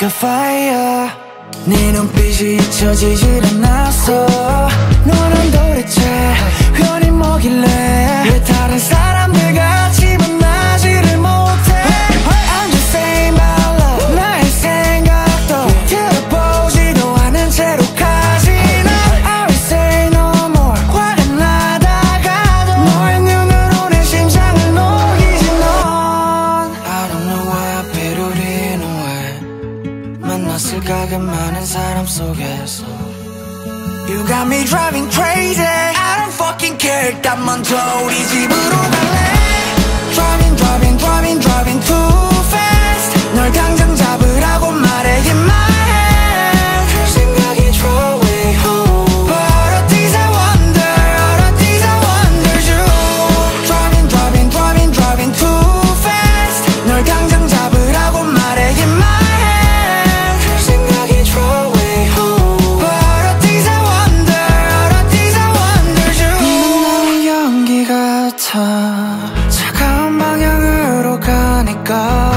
like a fire. 네 눈빛이 잊혀지질 않았어. 너는 도대체 별이 뭐길래 왜 다른 사람들 같이 만나지를 못해. I'm just saying my love. 나의 생각도 들어보지도 않은 채로 가지나. I will say no more. 화가 나다가도 너의 눈으로 내 심장을 녹이지 넌. I don't know why I feel in a way. 만났을까 그 많은 사람 속에서. You got me driving crazy. I don't fucking care. 일단 먼저 우리 집으로 갈래. Driving, driving, driving, driving too fast. 널 당장 잡으라고 말해 in my head. 그 생각이 draw me home. But all of these I wonder, all of these I wonder you. Driving, driving, driving, driving too fast. 널 당장 잡으라고 말해 in my head. 그 생각이 draw me home. But all of these I wonder, all of these I wonder you. 넌 나의 연기 같아. 차가운 방향으로 가니까